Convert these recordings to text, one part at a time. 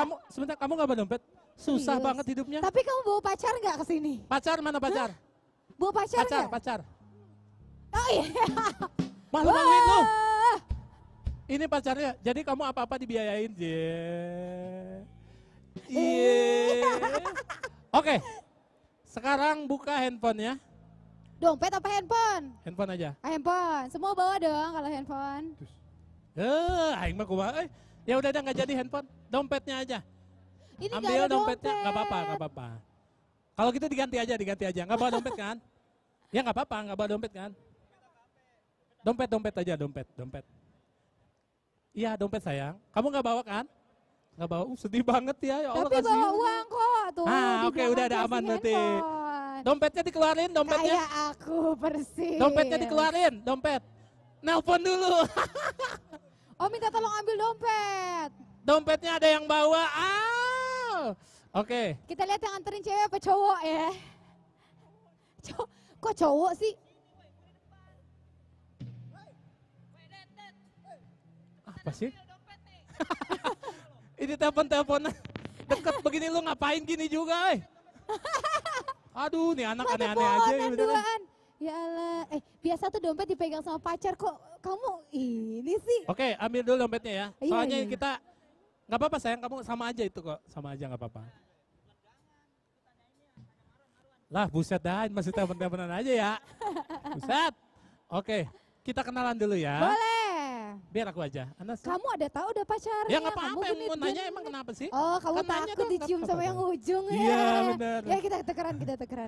Kamu sebentar, kamu nggak bawa dompet? Susah Serius? banget hidupnya. Tapi kamu bawa pacar nggak ke sini? Pacar mana pacar? Bawa pacar Pacar, nggak? pacar. Oh iya. Malu-maluin lu. Wah. Ini pacarnya. Jadi kamu apa-apa dibiayain, Iya. Oke. Sekarang buka handphonenya. Dompet apa handphone? Handphone aja. Handphone. Semua bawa dong kalau handphone. Aing mah kumaha. Ya udah nggak jadi handphone. Dompetnya aja. Ini nggak Ambil ada dompetnya, dompet. nggak apa-apa, nggak apa-apa. Kalau gitu diganti aja. Nggak bawa dompet kan? Ya nggak apa-apa, nggak bawa dompet kan? Dompet aja, dompet. Iya dompet sayang. Kamu nggak bawa kan? Nggak bawa. Sedih banget ya Allah. Tapi bawa uang kok tuh. di Oke, udah ada belakang aman casing berarti. handphone. Dompetnya dikeluarin, dompetnya. Kayak aku persis. Dompetnya dikeluarin, dompet. Nelpon dulu. Oh minta tolong ambil dompet. Dompetnya ada yang bawa. Oke. Kita lihat yang anterin cewek apa cowok ya. Kok cowok sih? Apa sih? Ini telepon-teleponan deket begini lu ngapain gini juga, Aduh, nih anak aneh-aneh aja ya beneran. Duaan. Ya Allah, biasa tuh dompet dipegang sama pacar kok kamu ini sih. Oke, ambil dulu dompetnya ya. Iya, Soalnya iya. kita nggak apa-apa sayang, kamu sama aja itu kok, sama aja nggak apa-apa. Lah, buset dah, masih telepon-teleponan aja ya. Buset. Oke, kita kenalan dulu ya. Boleh. Biar aku aja. Anda Kamu ada tahu udah pacarnya? ya nggak Kamu apa-apa, yang mau genit nanya genit. emang kenapa sih? Oh, kamu Kan nanya takut dong, nggak dicium apa-apa sama yang dong. ujung ya. Iya, benar. Ya kita tekeran.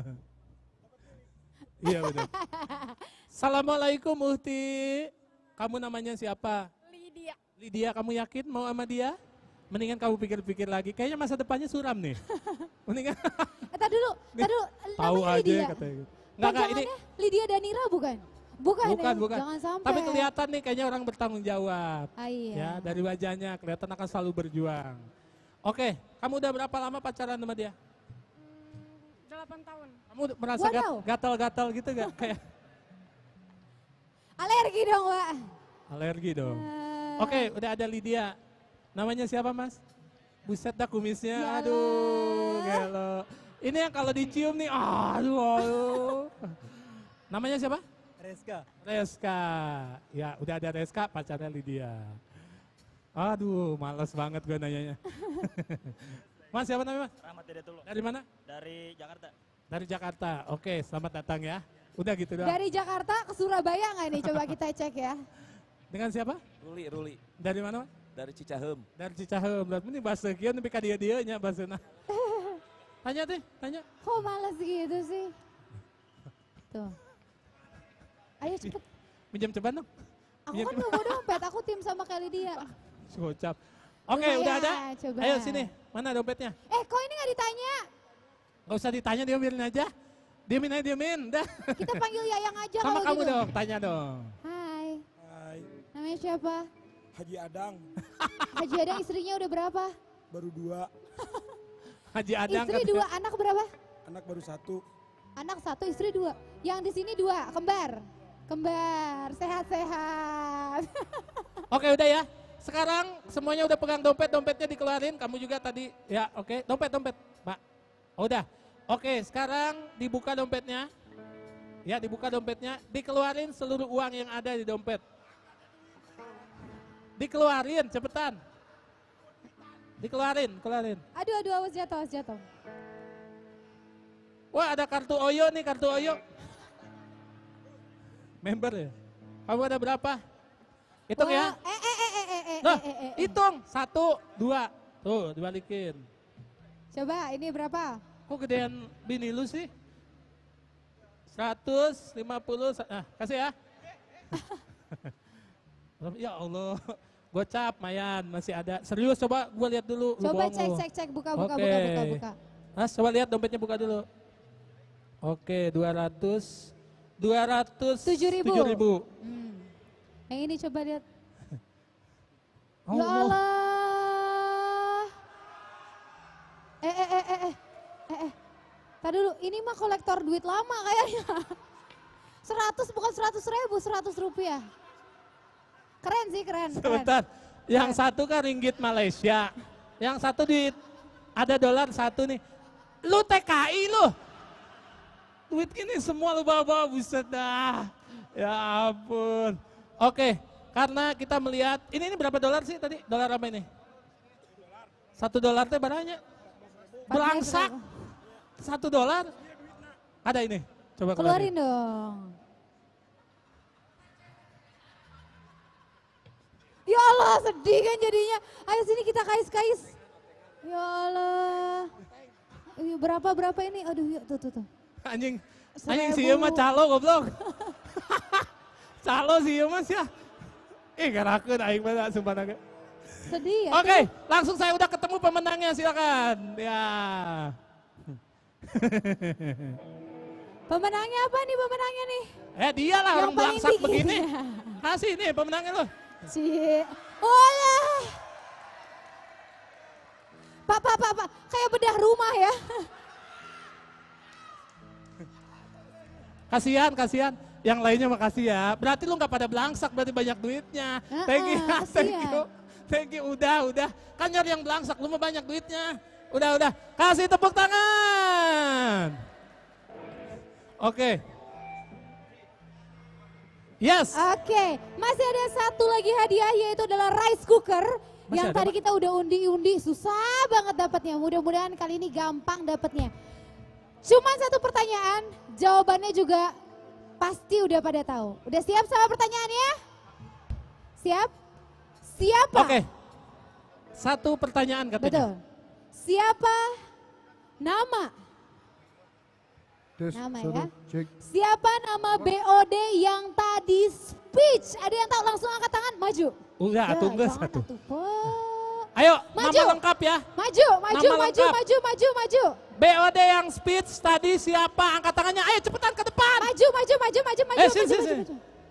Iya benar. Assalamualaikum Uhti. Kamu namanya siapa? Lydia. Lydia, kamu yakin mau sama dia? Mendingan kamu pikir-pikir lagi. Kayaknya masa depannya suram nih. Mendingan Tadi dulu, tahu namanya aja Lydia. katanya gitu. Enggak, ini Panjangannya Lydia Danira bukan? Bukan. bukan. Jangan sampai. Tapi kelihatan nih kayaknya orang bertanggung jawab. Ah, iya. Ya, dari wajahnya kelihatan akan selalu berjuang. Oke, kamu udah berapa lama pacaran sama dia? 8 tahun. Kamu merasa Waduh. gatal-gatal gitu gak? Kayak Alergi dong, Wak. alergi dong. Eh, Oke, udah ada Lydia. Namanya siapa, Mas? Buset dah kumisnya, Ya aduh, Allah. gelo. Ini yang kalau dicium nih, aduh. Namanya siapa? Reska. Ya, udah ada Reska, pacarnya Lydia. Aduh, males banget gue nanyanya. Mas, siapa namanya, Mas? Rahmat Hidayatullah. Dari mana? Dari Jakarta. Dari Jakarta. Oke, selamat datang ya. Udah gitu doang. Dari Jakarta ke Surabaya nggak nih? Coba kita cek ya. Dengan siapa? Ruli. Dari mana, Mas? Dari Cicahem. Dari Cicahem. Berarti ini bahasa kieu nepi ka dia nya bahasana. Tanya deh, tanya. Kok malas gitu sih? Tuh. Ayo cepet. Minjam ceban dong. Aku kan mau bawa dompet, aku tim sama kali dia. Gocap. Oke, Lumayan, udah ada. coba. Ayo sini. Mana dompetnya? Kok ini nggak ditanya? Gak usah ditanya, diamin aja. Diamin. Dah. Kita panggil Yayang aja Sama kalau kamu gitu. dong, tanya dong. Hai, Hai, namanya siapa? Haji Adang, Haji Adang istrinya udah berapa? baru 2, Haji Adang Istri 2, anak berapa? anak baru 1. Anak 1, istri 2. Yang di sini 2, kembar. Kembar, sehat-sehat. Oke, udah ya. Sekarang semuanya udah pegang dompetnya dikeluarin. Kamu juga tadi, ya oke. Dompet, Pak. Oh, udah. Oke, sekarang dibuka dompetnya. Ya, dibuka dompetnya. Dikeluarin seluruh uang yang ada di dompet. Dikeluarin, cepetan. Dikeluarin. Aduh, awas jatuh. Wah, ada kartu Oyo nih, kartu Oyo. Member ya? Kamu ada berapa? Hitung ya. Loh, hitung. 1, 2. Tuh, dibalikin. Coba, ini berapa? Kok gedean bini lu sih? 150. Kasih ya. Ya Allah. Gocap, Mayan, masih ada. Serius, coba gue lihat dulu. Lu Coba bohong lu. cek, buka. Oke. Mas, coba lihat dompetnya buka dulu. Oke, 7.000. 7.000. Yang ini coba lihat. Ya Allah. Allah. Tadi dulu, ini mah kolektor duit lama kayaknya. 100 bukan 100.000, 100 rupiah. Keren sih, keren. Sebentar, yang satu kan ringgit Malaysia, Yang satu duit. Ada dolar satu nih. Lu TKI lu. Duit gini semua lu bawa-bawa, buset dah. Ya ampun. Oke, karena kita melihat, ini berapa dolar sih tadi? Dolar apa ini? $1 teh barangnya. Berangsak. $1. Ada ini. Coba Keluarin dong. Ya Allah, sedih kan jadinya. Ayo sini kita kais-kais. Ya Allah. Berapa ini? Aduh, yuk tuh. Anjing 1000. si ieu mah calo goblok. Calo si ieu mah sia. Garakeun aing mah sumpah naga. Sedih ya. Oke, langsung saya udah ketemu pemenangnya, silakan. Ya. Pemenangnya apa nih pemenangnya nih? Dia lah Yang orang paling belangsak tinggi. begini. Kasih nih pemenangnya lo. Olah. Pak, kayak bedah rumah ya. Kasihan. Yang lainnya makasih ya. Berarti lu nggak pada belangsak, berarti banyak duitnya. Thank you, kasihan. thank you. Udah. Kan nyari yang belangsak, lu mah banyak duitnya. Udah. Kasih tepuk tangan. Oke. Yes. Oke, masih ada satu lagi hadiah yaitu adalah rice cooker. Masih Yang ada, tadi Pak? kita udah undi-undi, susah banget dapatnya. Mudah-mudahan kali ini gampang dapatnya. Cuman satu pertanyaan, jawabannya juga pasti udah pada tahu. Udah siap sama pertanyaannya? Siap? Siapa? Oke. Satu pertanyaan katanya. Betul. Siapa nama? Tes, Nama satu, ya. cek. Siapa nama BOD yang tadi speech? Ada yang tahu langsung angkat tangan, maju. Udah, Ya, tunggu jangan satu. atuh, Pak. Ayo, Maju. nama lengkap ya. Maju. Nama lengkap. Maju. BOD yang speech tadi siapa? Angkat tangannya. Ayo cepetan ke depan. Maju. Sini.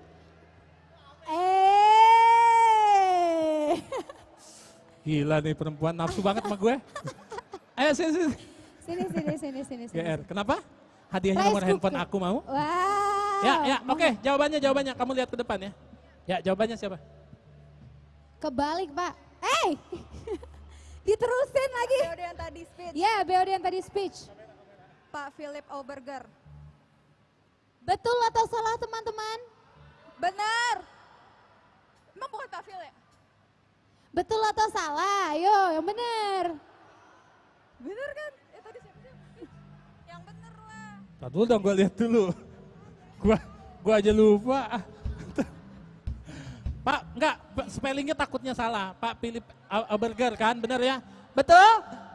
Gila nih perempuan nafsu banget sama gue. Ayo sini. Sini. GR, kenapa? Hadiahnya Rice nomor handphone cooker. aku mau. Wow. Ya, oke. Jawabannya. Kamu lihat ke depan ya. Ya, jawabannya siapa? Kebalik, Pak. Diterusin lagi. BOD yang tadi speech. Ya, BOD yang tadi speech. Pak Philip Oberger. Betul atau salah teman-teman? Benar. Emang bukan Pak Phil ya? Betul atau salah? Ayo, yang benar. Benar kan? Tadi siapa sih? Yang benar lah. Tar dulu dong, gue lihat dulu. Gua aja lupa. Pak, enggak, spellingnya takutnya salah. Pak Philip Oberger kan, benar ya? Betul?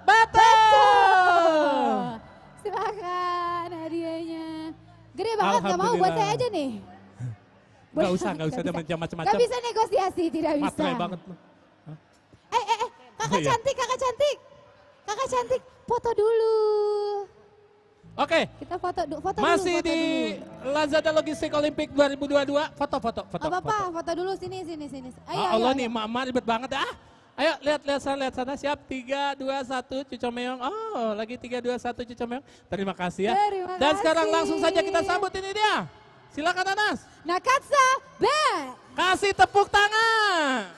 Silakan hadiahnya. Gede banget, gak mau buat saya aja nih. Enggak usah ada macam-macam. Gak bisa negosiasi, tidak bisa. Matre banget lu. Kakak Iya. Kakak cantik, foto dulu. Oke, Kita foto masih dulu. di Lazada Logistik Olimpik 2022. Foto. Gak apa-apa, foto dulu sini. Ayo, Allah ayo. nih, mama ribet banget ah. Ayo lihat sana. Siap, 3, 2, 1, Cucomeong. Oh, lagi 3, 2, 1, Cucomeong. Terima kasih ya. Terima Dan sekarang kasih. langsung saja kita sambut ini dia. Silakan Anas. Nakatsa Band. Kasih tepuk tangan.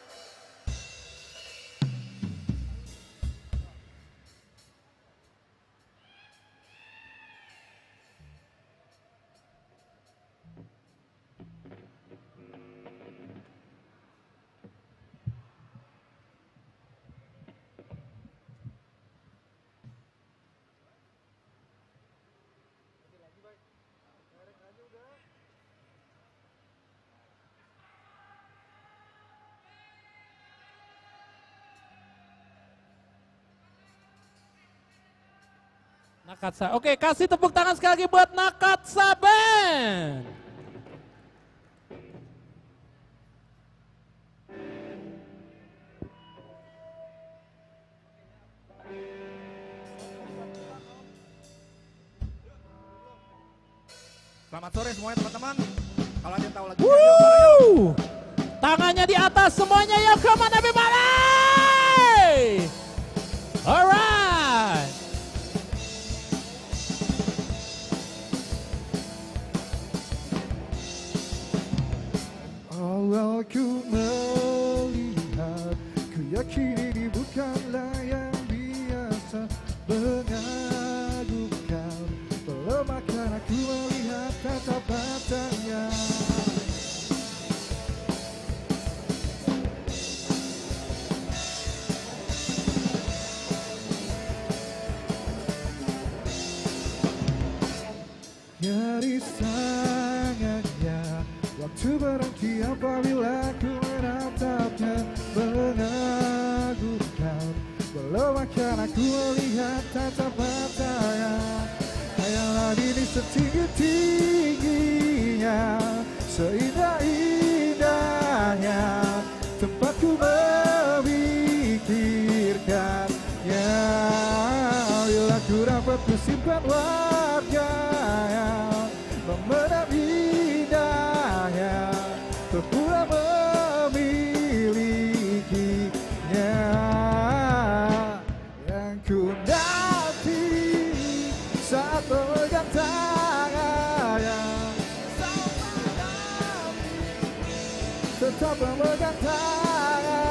Nakatsa. Oke, kasih tepuk tangan sekali lagi buat Nakatsa Band. Selamat sore semuanya teman-teman. Kalau ada yang tahu lagi, ayo bareng yuk. Woo! Tangannya di atas semuanya ya, come on everybody! Alright. Awal ku melihat, ku yakin ini bukanlah apabila ku menatapnya mengagumkan. Belum akan aku melihat tatap matanya. Hayalan ini setinggi-tingginya, seindah-indahnya, tempatku memikirkannya. Bila ku dapat ku simpan wajahnya, memendam indahnya, untuk pula memilikinya. Yang ku nanti saat memegang tangannya, tetap memegang tangannya.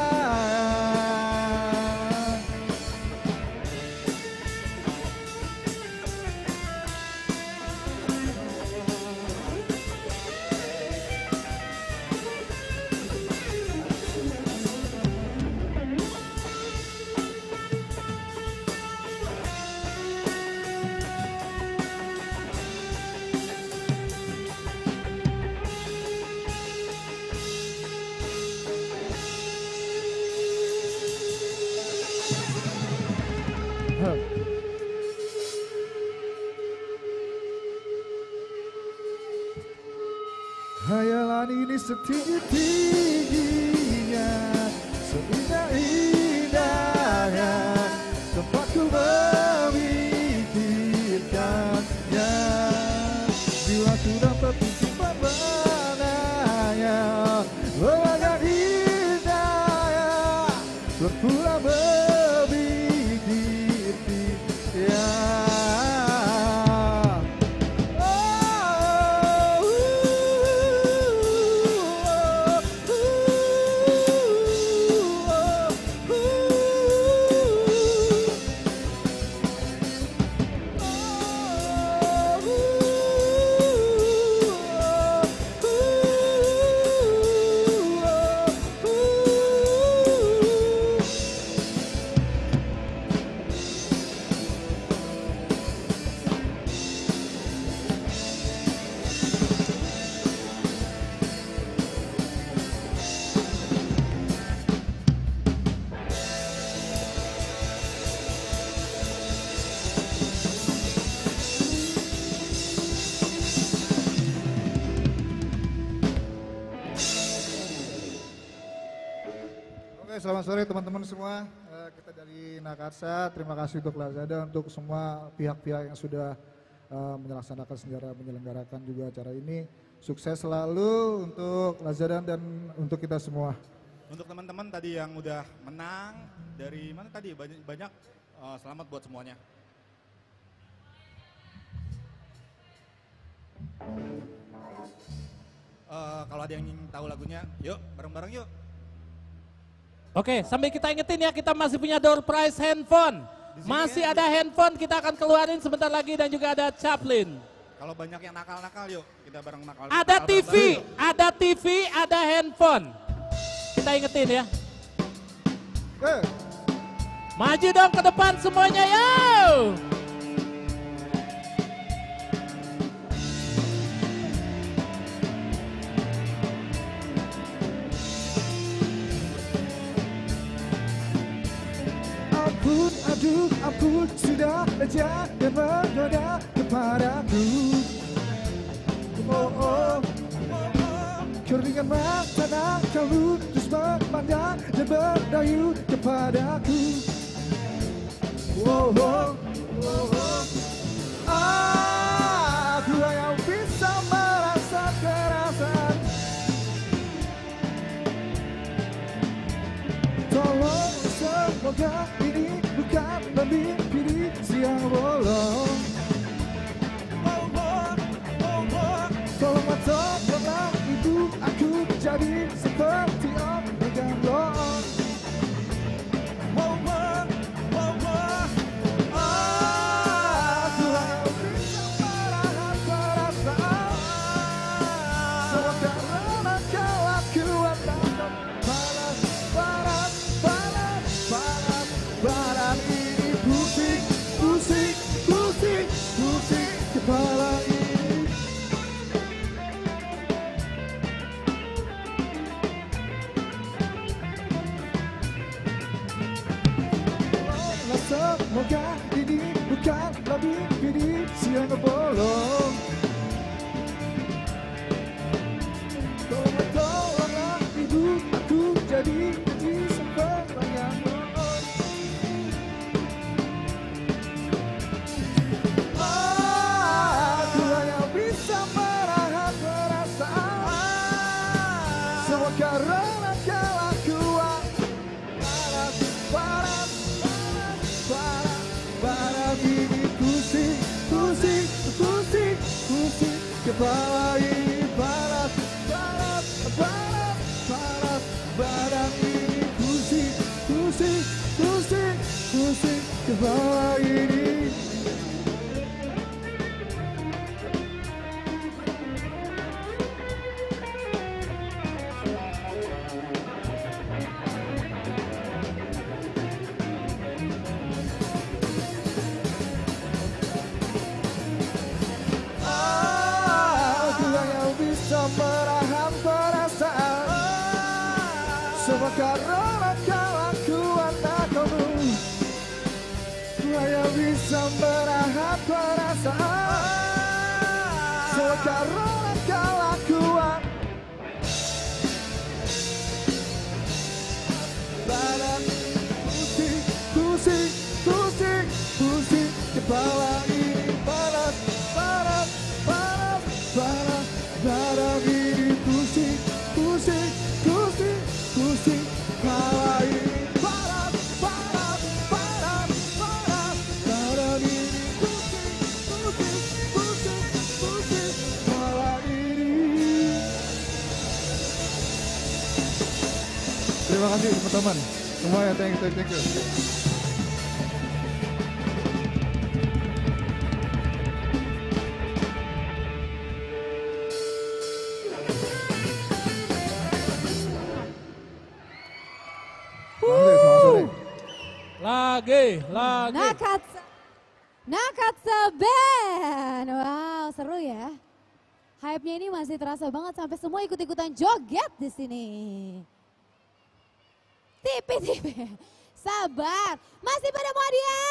Hayalan ini setinggi-tingginya, seindah-indahnya, tempatku memikirkannya. Bila ku dapat simpan benangnya, memegang indahnya, berpula memikirkannya. Selamat sore teman-teman semua. Kita dari Nakarsa, terima kasih untuk Lazada, untuk semua pihak-pihak yang sudah menyelenggarakan juga acara ini. Sukses selalu untuk Lazada dan untuk kita semua. Untuk teman-teman tadi yang udah menang, dari mana tadi banyak selamat buat semuanya. Kalau ada yang ingin tahu lagunya, yuk bareng-bareng yuk. Oke, sambil kita ingetin ya, kita masih punya door prize handphone. Masih ada handphone, kita akan keluarin sebentar lagi, dan juga ada Chaplin. Kalau banyak yang nakal-nakal yuk, kita bareng nakal. Ada TV, ada TV, ada handphone. Kita ingetin ya. Maju dong ke depan semuanya, yo! Ampun, sudah aja dan menggoda kepadaku. Keringan mata kamu terus memandang dan berdayu kepadaku. Aku hanya bisa merasa perasaan. Tolong semoga ini bukan mimpi di siang bolong. Tolonglah ibu aku jadi seperti orang gandong. Aku hanya bisa menahan perasaan. Semua karena kelakuan dan badan ini pusing kepala ini. Semoga ini bukanlah mimpi yang bolong. Tolonglah hidup aku jadi seorang yang bohong. Aku hanya bisa menahan perasaan semua karena kelakuan. Panas ini pusing kepala ini panas. Badan ini pusing kepala ini. Aku hanya bisa menahan perasaan semua karena kelakuan kamu. Aku hanya bisa menahan perasaan semua karena kelakuan. Badan pusing kepala ini panas. Badan ini pusing kepala ini panas. Badan ini pusing kepala ini. Terima kasih teman-teman semuanya, thank you. Lagi. Nakatsa Band. Wow, seru ya. Hype-nya ini masih terasa banget sampai semua ikut-ikutan joget di sini. Tipe. Sabar. Masih pada mau hadiah?